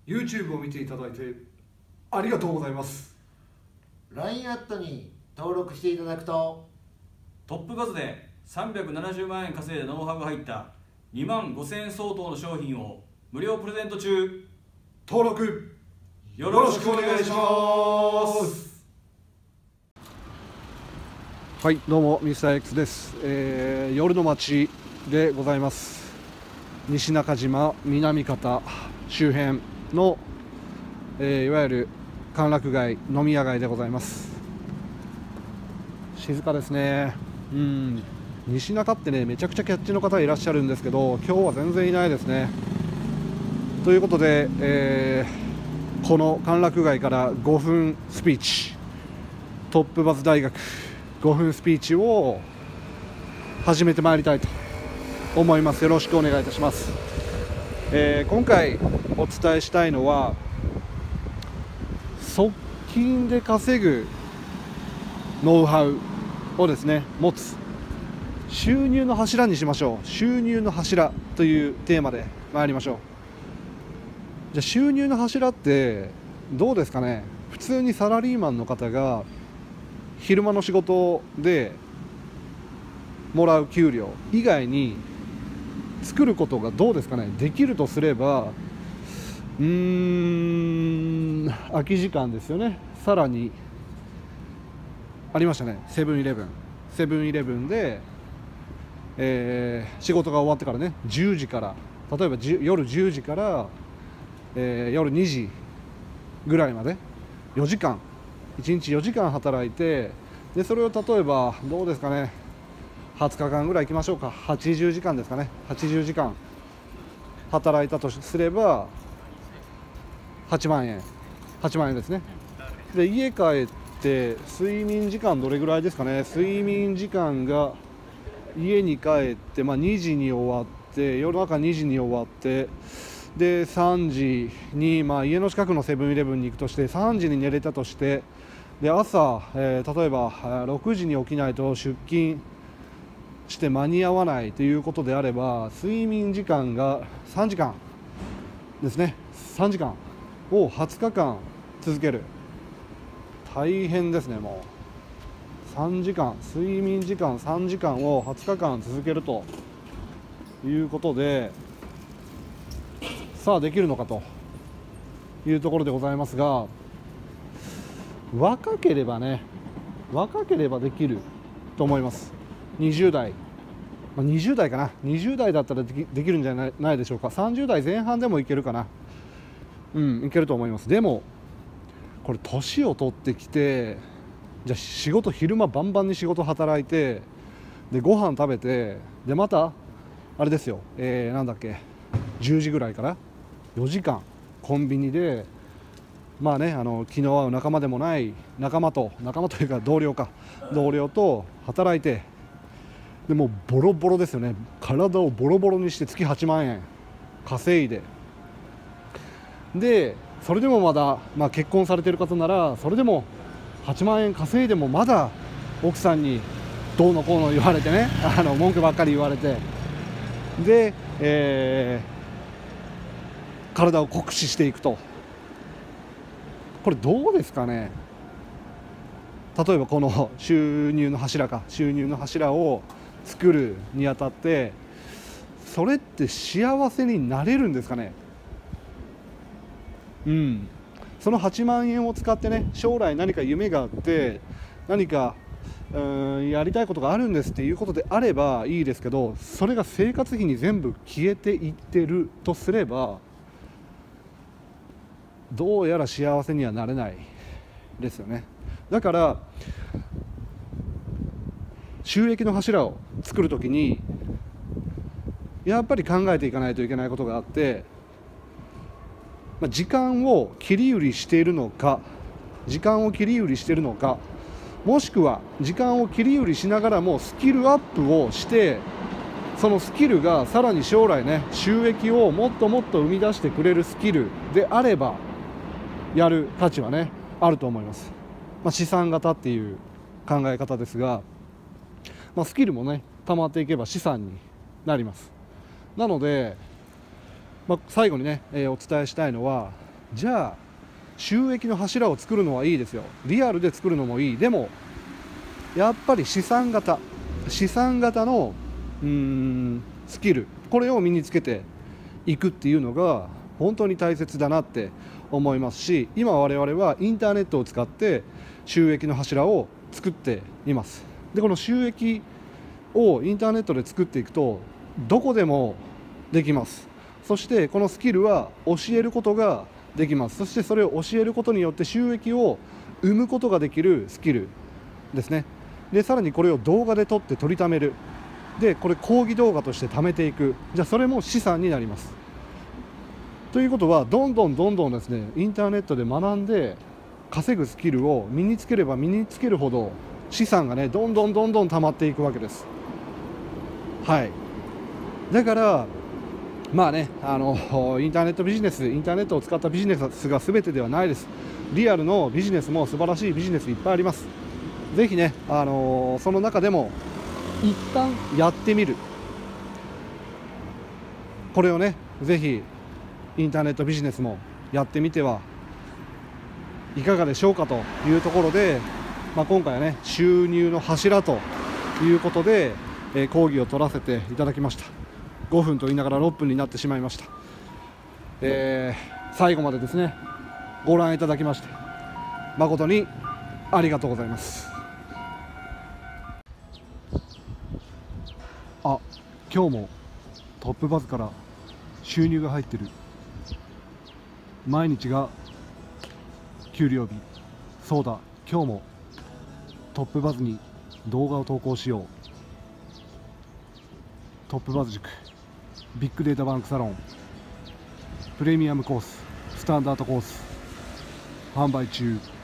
YouTube を見ていただいてありがとうございます。 LINE アットに登録していただくとトップバズで370万円稼いだノウハウが入った2万5000円相当の商品を無料プレゼント中。 登録よよろしくお願いします。はい、どうもミスター X です。夜の街でございます。西中島南方周辺の、いわゆる歓楽街飲み屋街でございます。静かですね。西中ってね、めちゃくちゃキャッチの方いらっしゃるんですけど、今日は全然いないですね。ということで、この歓楽街から5分スピーチ、トップバズ大学5分スピーチを始めてまいりたいと思います。よろしくお願いいたします。今回お伝えしたいのは、側近で稼ぐノウハウをですね、持つ収入の柱にしましょう。収入の柱というテーマで参りましょう。じゃあ収入の柱ってどうですかね。普通にサラリーマンの方が昼間の仕事でもらう給料以外に作ることがどうですかね。できるとすれば空き時間ですよね。さらにありましたね、セブンイレブンで、仕事が終わってからね、10時から例えば夜10時から、夜2時ぐらいまで4時間1日4時間働いて、でそれを例えばどうですかね、20日間ぐらいいきましょうか。80時間ですかね。80時間働いたとすれば8万円ですね。で家帰って睡眠時間どれぐらいですかね。睡眠時間が家に帰って、2時に終わって、夜中2時に終わって、で3時に、家の近くのセブンイレブンに行くとして、3時に寝れたとして、で朝、例えば6時に起きないと出勤して間に合わないということであれば、睡眠時間が3時間ですね。3時間を20日間続ける。大変ですね。もう3時間、睡眠時間3時間を20日間続けるということで、さあできるのかというところでございますが、若ければできると思います。20代、20代かな。20代だったらできるんじゃないでしょうか。30代前半でもいけるかな。いけると思います。でもこれ年を取ってきて、じゃあ昼間バンバンに仕事働いて、でご飯食べて、でまたあれですよ、なんだっけ、10時ぐらいから4時間コンビニで、気の合う仲間でもない仲間というか同僚と働いて、でもうボロボロですよね。体をボロボロにして月8万円稼いで、でそれでもまだ、結婚されている方なら、それでも8万円稼いでもまだ奥さんにどうのこうの言われてね、文句ばっかり言われて、で、体を酷使していくと。これどうですかね。例えばこの収入の柱を作るにあたって、それって幸せになれるんですかね。その8万円を使ってね、将来何か夢があって、何かやりたいことがあるんですっていうことであればいいですけど、それが生活費に全部消えていってるとすれば、どうやら幸せにはなれないですよね。だから収益の柱を作るときにやっぱり考えていかないといけないことがあって、時間を切り売りしているのか、もしくは時間を切り売りしながらもスキルアップをして、そのスキルがさらに将来ね、収益をもっともっと生み出してくれるスキルであればやる価値はね、あると思います。資産型っていう考え方ですが、スキルもね溜まっていけば資産になります。なので、最後にね、お伝えしたいのは、 じゃあ収益の柱を作るのはいいですよ、リアルで作るのもいい。でもやっぱり資産型のスキル、これを身につけていくっていうのが本当に大切だなって思いますし、今我々はインターネットを使って収益の柱を作っています。でこの収益をインターネットで作っていくとどこでもできます。そしてこのスキルは教えることができます。そしてそれを教えることによって収益を生むことができるスキルですね。でさらにこれを動画で撮って取りためる、でこれ講義動画として貯めていく、じゃあそれも資産になります。ということはどんどんですね、インターネットで学んで稼ぐスキルを身につければ身につけるほど資産がねどんどん溜まっていくわけです。はい、だからまあね、インターネットビジネス、インターネットを使ったビジネスが全てではないです。リアルのビジネスも素晴らしいビジネスいっぱいあります。ぜひね、その中でも一旦やってみる、これをねぜひインターネットビジネスもやってみてはいかがでしょうかというところで、今回はね収入の柱ということで、講義を取らせていただきました。5分と言いながら6分になってしまいました。最後までですねご覧いただきまして誠にありがとうございます。今日もトップバズから収入が入ってる。毎日が給料日。そうだ、今日もトップバズに動画を投稿しよう。トップバズ塾ビッグデータバンクサロンプレミアムコース、スタンダードコース販売中。